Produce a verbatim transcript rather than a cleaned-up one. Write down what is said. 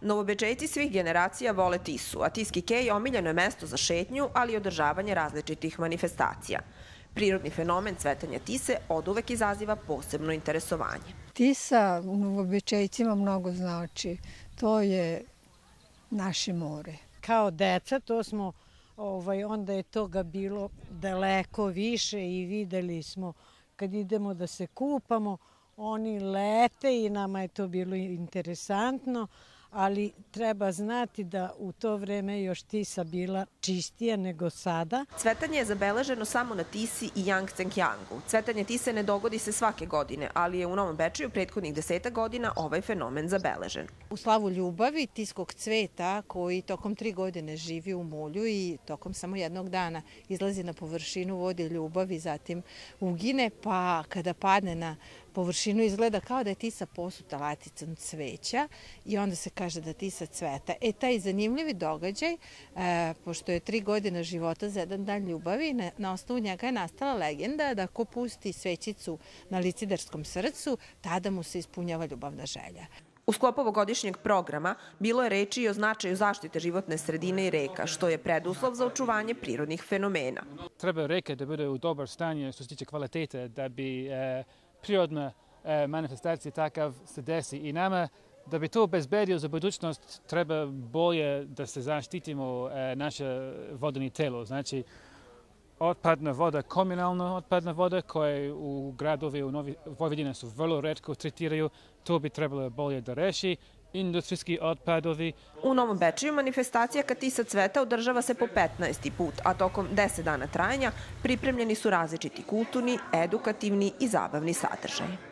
Novobečejci svih generacija vole Tisu, a Tiski kej omiljeno je mesto za šetnju, ali i održavanje različitih manifestacija. Prirodni fenomen cvetanja Tise oduvek izaziva posebno interesovanje. Tisa u Novobečejcima mnogo znači. To je naše more. Kao deca to smo, ovaj, onda je toga bilo daleko više i videli smo kad idemo da se kupamo, oni lete i nama je to bilo interesantno, ali treba znati da u to vreme još Tisa bila čistija nego sada. Cvetanje je zabeleženo samo na Tisi i Jangtsekjangu. Cvetanje Tise ne dogodi se svake godine, ali je u Novom Bečeju prethodnih desetak godina ovaj fenomen zabeležen. U slavu ljubavi tiskog cveta koji tokom tri godine živi u mulju i tokom samo jednog dana izlazi na površinu, vodi ljubav i zatim ugine, pa kada padne na površinu izgleda kao da je Tisa posuta laticom cveća i onda se kaže da Tisa cveta. E, taj zanimljivi događaj, e, pošto je tri godine života za jedan dan ljubavi, na, na osnovu njega je nastala legenda da ko pusti svećicu na licidarskom srcu, tada mu se ispunjava ljubavna želja. U sklopu ovogodišnjeg programa bilo je reči i o značaju zaštite životne sredine i reka, što je preduslov za očuvanje prirodnih fenomena. Treba reke da bude u dobar stanje što se tiče kvalitete, da bi e, prirodna e, manifestacija takav se desi i nama. Da bi to obezbedio za budućnost, treba bolje da se zaštitimo e, naše vodeni telo. Znači, otpadna voda, komunalna otpadna voda, koje u gradovi u Novi Vojvodine su vrlo retko tretiraju, to bi trebalo bolje da reši. Industrijski otpadovi. U Novom Bečeju manifestacija Kad Tisa cveta održava se po petnaesti put, a tokom deset dana trajanja pripremljeni su različiti kulturni, edukativni i zabavni sadržaji.